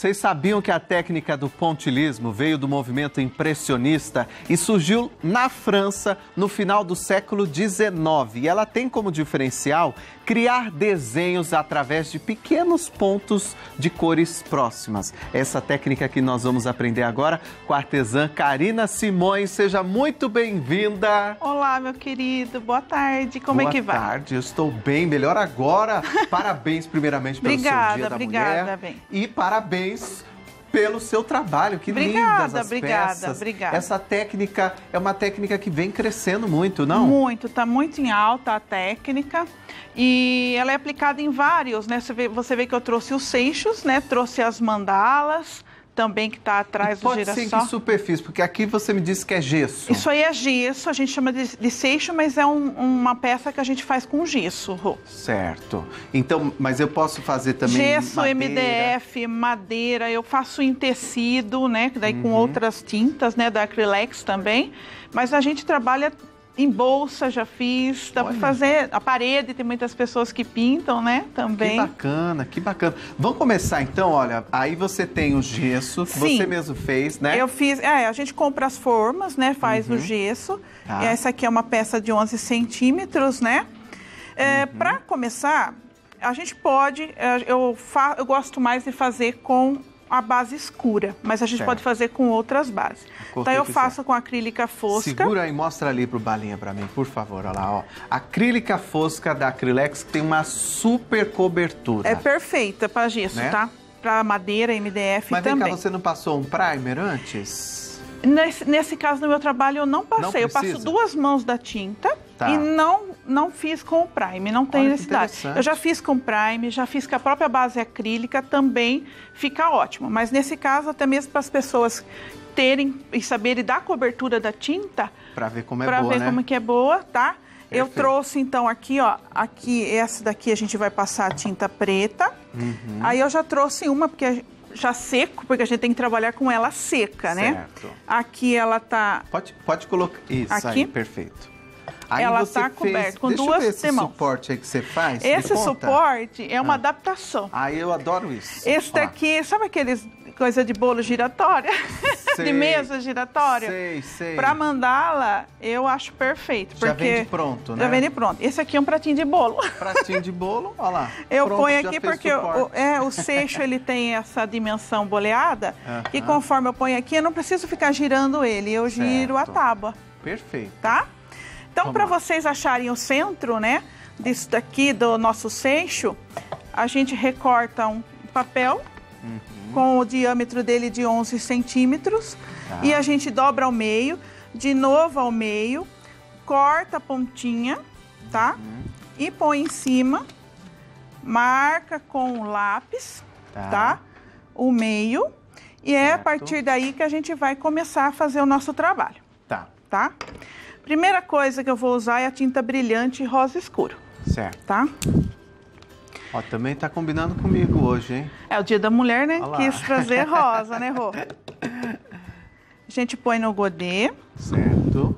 Vocês sabiam que a técnica do pontilhismo veio do movimento impressionista e surgiu na França no final do século XIX. E ela tem como diferencial criar desenhos através de pequenos pontos de cores próximas. Essa técnica que nós vamos aprender agora com a artesã Karina Simões. Seja muito bem-vinda. Olá, meu querido. Boa tarde. Como é que vai? Boa tarde. Eu estou bem, melhor agora. Parabéns, primeiramente, pelo seu Dia da Mulher. Bem. E parabéns pelo seu trabalho, que lindas as peças. Obrigada. Essa técnica é uma técnica que vem crescendo muito, não? Muito, tá muito em alta a técnica e ela é aplicada em vários, né? Você vê que eu trouxe os seixos, né? Trouxe as mandalas, também que tá atrás do girassol. Pode ser em que superfície, porque aqui você me disse que é gesso. Isso aí é gesso, a gente chama de seixo, mas é uma peça que a gente faz com gesso, Rô. Certo. Então, mas eu posso fazer também gesso, madeira. MDF, madeira, eu faço em tecido, né? Daí com outras tintas, né? Da Acrylex também. Mas a gente trabalha em bolsa, já fiz, dá para fazer a parede, tem muitas pessoas que pintam, né, também. Que bacana, que bacana. Vamos começar então, olha, aí você tem o gesso, que você mesmo fez, né? Eu fiz, a gente compra as formas, né, faz o gesso. Tá. E essa aqui é uma peça de 11 centímetros, né? Para começar, a gente pode, eu gosto mais de fazer com a base escura, mas a gente pode fazer com outras bases. Então eu faço com acrílica fosca. Segura aí, mostra ali pro Balinha pra mim, por favor, olha lá, ó. Acrílica fosca da Acrylex que tem uma super cobertura. É perfeita para gesso, né? Tá? Para madeira, MDF mas também. Mas vem cá, você não passou um primer antes? Nesse caso, no meu trabalho, eu não passei. Eu passo 2 mãos da tinta e não fiz com o prime, não tem necessidade. Eu já fiz com prime, já fiz com a própria base acrílica, também fica ótimo. Mas nesse caso, até mesmo para as pessoas terem e saberem da cobertura da tinta, para ver como é boa, né? Para ver como que é boa, tá? Perfeito. Eu trouxe então aqui, ó, essa daqui a gente vai passar a tinta preta. Aí eu já trouxe uma porque já seco, porque a gente tem que trabalhar com ela seca, né? Aqui ela tá... Pode colocar isso aqui. Aí, perfeito. Aí ela tá coberta com Deixa 2 eu ver esse mãos. suporte aí que você faz. Esse suporte é uma adaptação. Eu adoro isso. Esse daqui, sabe aqueles coisa de bolo giratória? De mesa giratória? Sei. Pra mandala, eu acho perfeito. Já vem de pronto, né? Já vem de pronto. Esse aqui é um pratinho de bolo. Pratinho de bolo, olha lá. Eu ponho aqui porque o seixo ele tem essa dimensão boleada e conforme eu ponho aqui, eu não preciso ficar girando ele, eu giro a tábua. Perfeito. Tá? Então, para vocês acharem o centro, né, disso daqui, do nosso seixo, a gente recorta um papel com o diâmetro dele de 11 centímetros e a gente dobra ao meio, de novo ao meio, corta a pontinha, tá? E põe em cima, marca com o lápis, tá? O meio, e é a partir daí que a gente vai começar a fazer o nosso trabalho. Tá? Primeira coisa que eu vou usar é a tinta brilhante rosa escuro. Certo. Tá? Ó, também tá combinando comigo hoje, hein? É o Dia da Mulher, né? Quis trazer rosa, né, Rô? A gente põe no godê. Certo.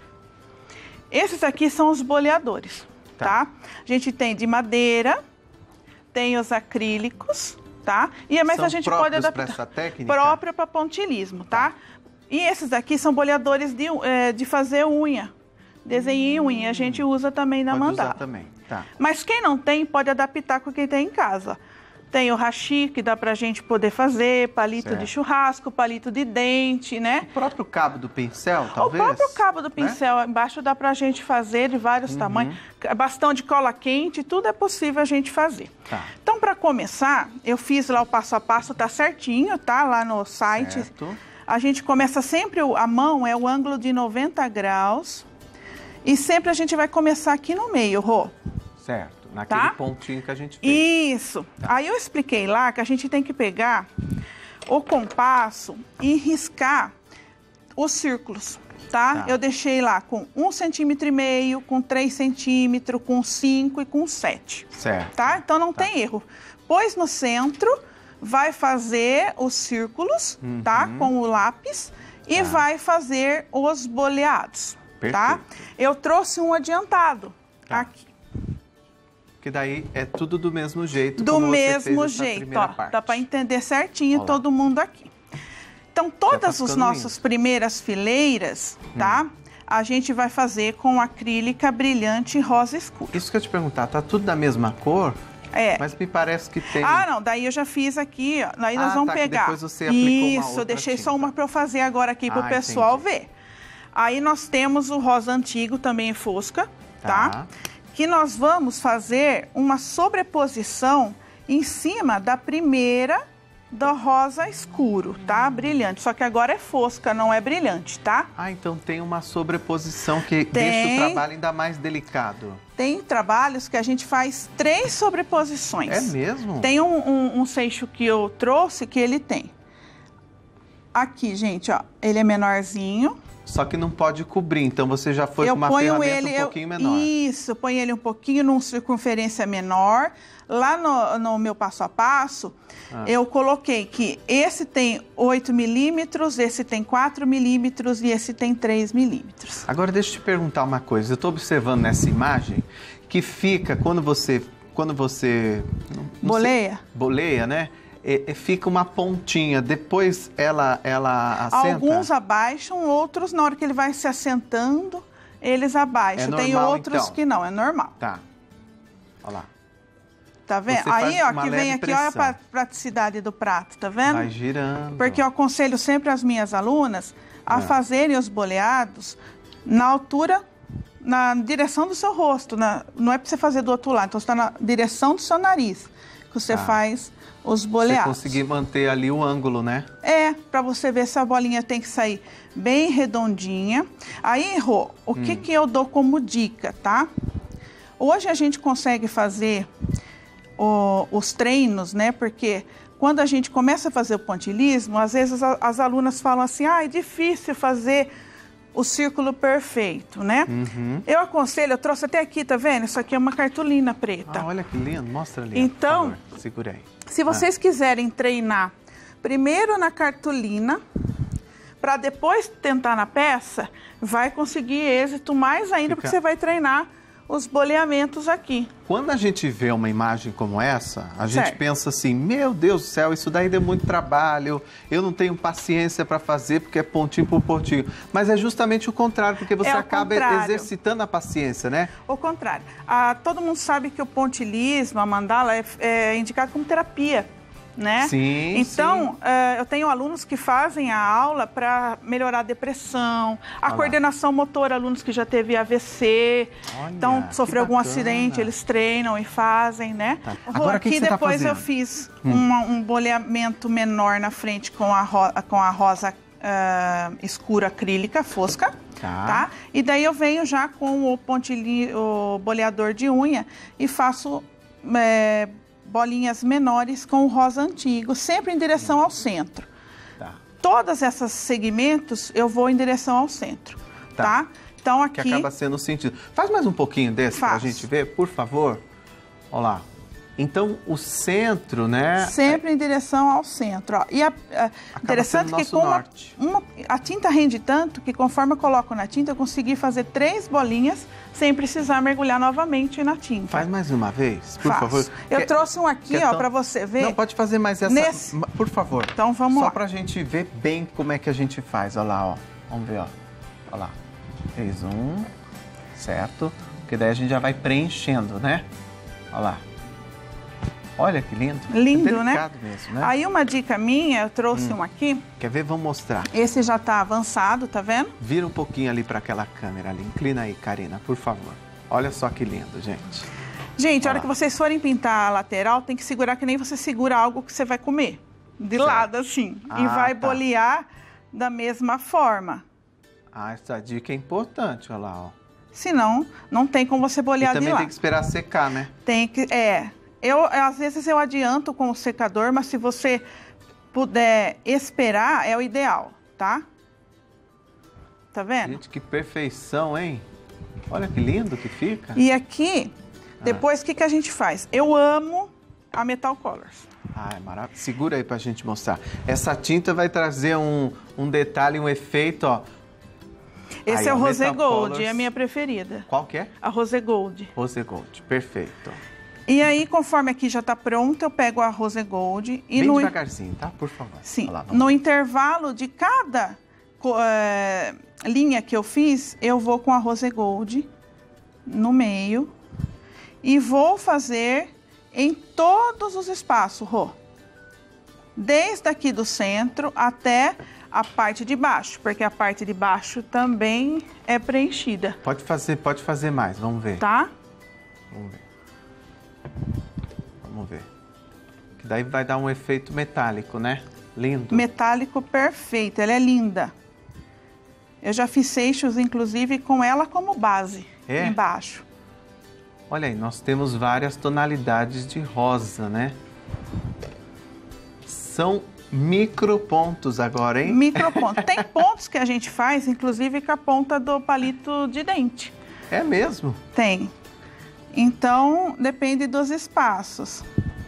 Esses aqui são os boleadores, tá? A gente tem de madeira, tem os acrílicos, tá? Mas a gente pode adaptar. Pra essa técnica? Próprio para pontilismo, tá? E esses aqui são boleadores de fazer unha, desenho em unha. A gente usa também na mandala. Usar também, tá. Mas quem não tem, pode adaptar com quem tem em casa. Tem o hashi, que dá pra gente poder fazer, palito de churrasco, palito de dente, né? O próprio cabo do pincel, talvez? O próprio cabo do pincel, embaixo dá pra gente fazer de vários tamanhos. Bastão de cola quente, tudo é possível a gente fazer. Então, pra começar, eu fiz lá o passo a passo, tá certinho, tá? Lá no site. A gente começa sempre, a mão é o ângulo de 90 graus. E sempre a gente vai começar aqui no meio, Rô. Certo, naquele pontinho que a gente fez. Isso. Aí eu expliquei lá que a gente tem que pegar o compasso e riscar os círculos, tá? Eu deixei lá com 1,5 centímetro, com 3 centímetros, com 5 e com 7. Certo. Tá? Então não tem erro. Pôs no centro, vai fazer os círculos, tá? Com o lápis e vai fazer os boleados, tá? Eu trouxe um adiantado aqui. Que daí é tudo do mesmo jeito. Do como mesmo você fez essa jeito, primeira ó. parte. Dá para entender certinho todo mundo aqui. Então, todas as nossas primeiras fileiras, tá? A gente vai fazer com acrílica brilhante rosa escura. Isso que eu ia te perguntar, tá tudo da mesma cor? É. Mas me parece que tem... Ah, não, daí eu já fiz aqui, ó. Daí nós vamos pegar. Depois você aplicou uma Isso, outra eu deixei tinta. só uma para eu fazer agora aqui para o pessoal ver. Aí nós temos o rosa antigo, também em fosca, tá? Que nós vamos fazer uma sobreposição em cima da primeira do rosa escuro, tá? Brilhante. Só que agora é fosca, não é brilhante, tá? Ah, então tem uma sobreposição que deixa o trabalho ainda mais delicado. Tem trabalhos que a gente faz 3 sobreposições. É mesmo? Tem um seixo que eu trouxe que ele tem. Aqui, gente, ó, ele é menorzinho. Só que não pode cobrir, então você já foi com uma ferramenta um pouquinho menor. Isso, eu ponho ele um pouquinho numa circunferência menor. Lá no meu passo a passo, eu coloquei que esse tem 8 milímetros, esse tem 4 milímetros e esse tem 3 milímetros. Agora deixa eu te perguntar uma coisa. Eu estou observando nessa imagem que fica, quando você boleia? Boleia, né? Fica uma pontinha, depois ela assenta? Alguns abaixam, outros na hora que ele vai se assentando, eles abaixam. Normal, tem outros então? que não, é normal. Tá, olha lá. Tá vendo? Você Aí, faz ó, uma que leve vem aqui, olha a praticidade do prato, tá vendo? Vai girando. Porque eu aconselho sempre as minhas alunas a fazerem os boleados na altura, na direção do seu rosto. Não é para você fazer do outro lado, então você está na direção do seu nariz que você faz os boleados. Você conseguir manter ali o ângulo, né? É, para você ver se a bolinha tem que sair bem redondinha. Aí, Rô, o que eu dou como dica, tá? Hoje a gente consegue fazer os treinos, né? Porque quando a gente começa a fazer o pontilhismo, às vezes as alunas falam assim, é difícil fazer o círculo perfeito, né? Eu aconselho, eu trouxe até aqui, tá vendo? Isso aqui é uma cartolina preta. Ah, olha que lindo, mostra ali. Então, por favor. Segura aí. Se vocês quiserem treinar primeiro na cartolina, para depois tentar na peça, vai conseguir êxito mais ainda, porque você vai treinar os boleamentos aqui. Quando a gente vê uma imagem como essa, a gente pensa assim, meu Deus do céu, isso daí deu muito trabalho, eu não tenho paciência para fazer porque é pontinho por pontinho. Mas é justamente o contrário, porque você acaba exercitando a paciência, né? O contrário. Todo mundo sabe que o pontilhismo, a mandala, é indicado como terapia, né? Sim, então, eu tenho alunos que fazem a aula para melhorar a depressão, a coordenação motora, alunos que já teve AVC, então sofreu algum acidente, eles treinam e fazem, né? Agora, aqui depois eu fiz um boleamento menor na frente com a rosa escura acrílica, fosca, tá? E daí eu venho já com o boleador de unha e faço bolinhas menores com o rosa antigo, sempre em direção ao centro. Todos esses segmentos eu vou em direção ao centro, tá? Então aqui... Que acaba sendo o sentido. Faz mais um pouquinho desse pra gente ver, por favor. Olha lá. Então, o centro, né? Sempre em direção ao centro. Ó. E interessante que a tinta rende tanto que conforme eu coloco na tinta, eu consegui fazer 3 bolinhas sem precisar mergulhar novamente na tinta. Faz mais uma vez, por favor. Eu trouxe um aqui, ó, para você ver. Não, pode fazer mais essa, por favor. Então, vamos lá. Só pra gente ver bem como é que a gente faz. Olha lá, ó. Vamos ver, ó. Olha lá. Fez um, certo? Porque daí a gente já vai preenchendo, né? Olha lá. Olha que lindo. Lindo, né? Mesmo, né? Aí uma dica minha, eu trouxe um aqui. Quer ver? Vamos mostrar. Esse já tá avançado, tá vendo? Vira um pouquinho ali para aquela câmera ali. Inclina aí, Karina, por favor. Olha só que lindo, gente. Gente, a hora que vocês forem pintar a lateral, tem que segurar que nem você segura algo que você vai comer. De lado, assim. E vai bolear da mesma forma. Essa dica é importante, olha lá, ó. Senão, não tem como você bolear de lado. E também tem que esperar secar, né? Tem que, às vezes eu adianto com o secador, mas se você puder esperar, é o ideal, tá? Tá vendo? Gente, que perfeição, hein? Olha que lindo que fica. E aqui, depois, o que a gente faz? Eu amo a Metal Colors. É maravilhoso. Segura aí pra gente mostrar. Essa tinta vai trazer um detalhe, um efeito, ó. Esse é o Rose Gold, é a minha preferida. Qual que é? A Rose Gold. Rose Gold, perfeito. E aí, conforme aqui já tá pronto, eu pego o arroz Gold e bem devagarzinho, tá? Por favor. Sim. Lá, no intervalo de cada linha que eu fiz, eu vou com arroz Gold no meio e vou fazer em todos os espaços, Rô. Desde aqui do centro até a parte de baixo, porque a parte de baixo também é preenchida. Pode fazer mais, vamos ver. Tá? Vamos ver. Vamos ver. Que daí vai dar um efeito metálico, né? Lindo. Metálico perfeito, ela é linda. Eu já fiz seixos, inclusive, com ela como base, embaixo. Olha aí, nós temos várias tonalidades de rosa, né? São micropontos agora, hein? Micropontos. Tem pontos que a gente faz, inclusive, com a ponta do palito de dente. É mesmo? Tem. Então, depende dos espaços.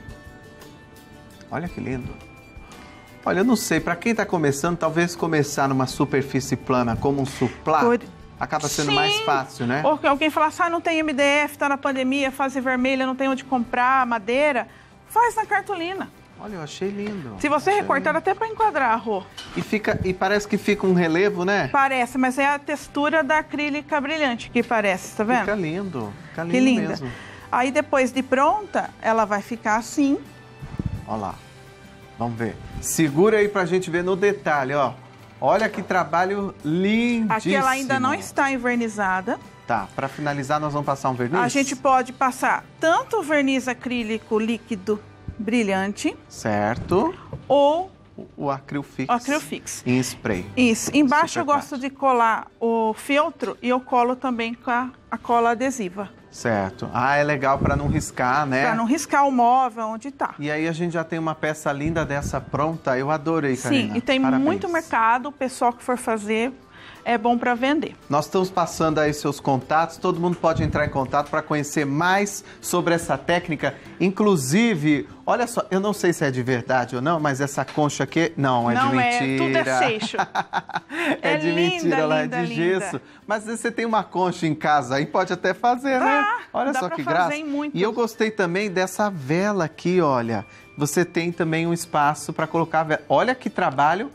Olha que lindo. Olha, eu não sei, para quem está começando, talvez começar numa superfície plana como um suplá, acaba sendo mais fácil, né? Ou que alguém fala assim, não tem MDF, está na pandemia, fase vermelha, não tem onde comprar madeira, faz na cartolina. Olha, eu achei lindo. Se você recortar, até para enquadrar, Rô. E parece que fica um relevo, né? Parece, mas é a textura da acrílica brilhante que parece, tá vendo? Fica lindo que linda. Mesmo. Aí depois de pronta, ela vai ficar assim. Olha lá, vamos ver. Segura aí pra gente ver no detalhe, ó. Olha que trabalho lindíssimo. Aqui ela ainda não está envernizada. Tá, para finalizar nós vamos passar um verniz? A gente pode passar tanto verniz acrílico líquido brilhante. Certo. Ou o Acrylfix. O Acrylfix. Em spray. Isso. Embaixo Super eu gosto de colar o feltro e eu colo também com a cola adesiva. Certo. Ah, é legal para não riscar, né? Para não riscar o móvel onde tá. E aí a gente já tem uma peça linda dessa pronta. Eu adorei, Karina. Sim, e tem muito mercado. O pessoal que for fazer é bom para vender. Nós estamos passando aí seus contatos. Todo mundo pode entrar em contato para conhecer mais sobre essa técnica. Inclusive, olha só, eu não sei se é de verdade ou não, mas essa concha aqui, não, é de mentira. Não, tudo é seixo. É de linda, mentira, ela linda, é de gesso. Mas você tem uma concha em casa aí, pode até fazer, né? Olha só que graça. E eu gostei também dessa vela aqui, olha. Você tem também um espaço para colocar a vela. Olha que trabalho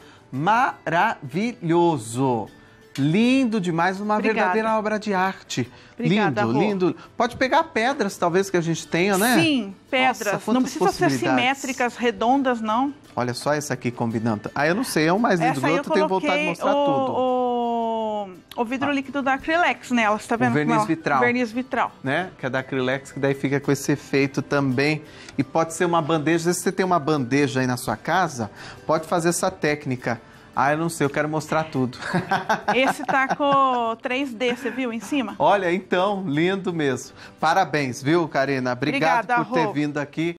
maravilhoso. Lindo demais, uma verdadeira obra de arte. Obrigada, lindo, lindo. Pode pegar pedras, talvez, que a gente tenha, né? Sim, pedras. Nossa, não precisa ser simétricas, redondas, não. Olha só essa aqui combinando. Ah, eu não sei, é o mais lindo do outro, eu tenho vontade de mostrar tudo. O vidro líquido da Acrylex nela, você tá vendo? O verniz vitral. Verniz vitral. Né? Que é da Acrylex, que daí fica com esse efeito também. E pode ser uma bandeja, se você tem uma bandeja aí na sua casa, pode fazer essa técnica. Ah, eu não sei, eu quero mostrar tudo. Esse tá com 3D, você viu em cima? Olha, então, lindo mesmo. Parabéns, viu, Karina? Obrigado por ter vindo aqui.